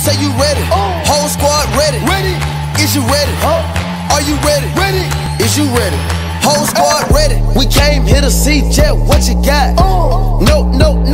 say you ready. Whole squad ready. Is you ready? Are you ready? Is you ready? Whole squad ready. We came here to see Jet. What you got? No,